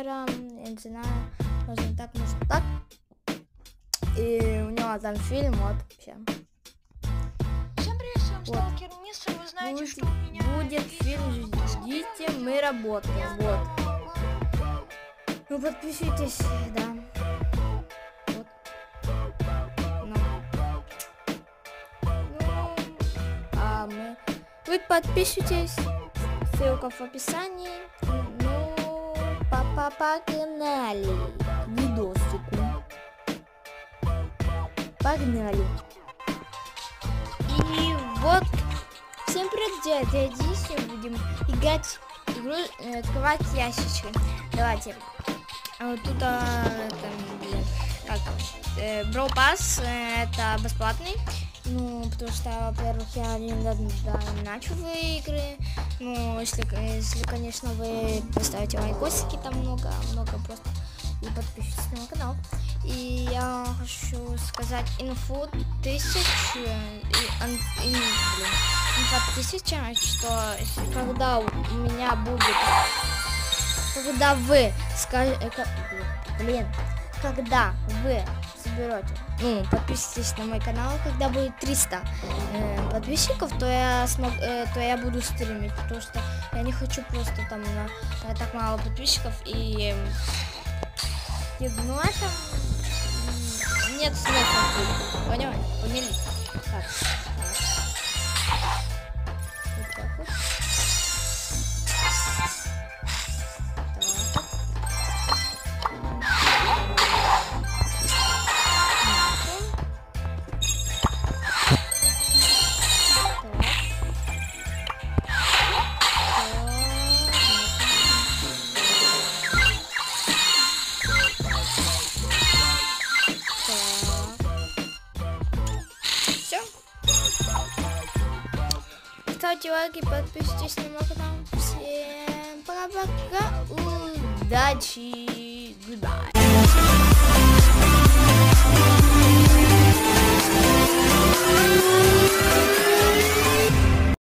Твиттера, я не знаю, можно так, может так. И у него там фильм, вот, вообще. Всем привет, с вами Сталкер Мистер, вы знаете, что у меня будет фильм, ждите, мы работаем, вот. Ну, подписывайтесь, да. Вот. Вы подписывайтесь, ссылка в описании. Ну, погнали к видосику. Погнали. И вот, всем привет, я Диси, будем играть игру, открывать ящички. Давайте. Вот тут, Brawl Pass, это бесплатный. Ну, потому что, во-первых, я недавно начал в игры. Ну, если, конечно, вы поставите лайкосики, там много просто. И подпишитесь на мой канал. И я хочу сказать инфу 1000, инфа 1000, что когда у меня будет, когда вы скажете, когда вы соберете, ну, подписывайтесь на мой канал, когда будет 300 подписчиков, то я буду стримить, потому что я не хочу просто там на так мало подписчиков и ну это нет смысла, поняли? Так. Ставьте лайки, подписывайтесь на мой канал. Всем пока-пока. Удачи. Goodbye.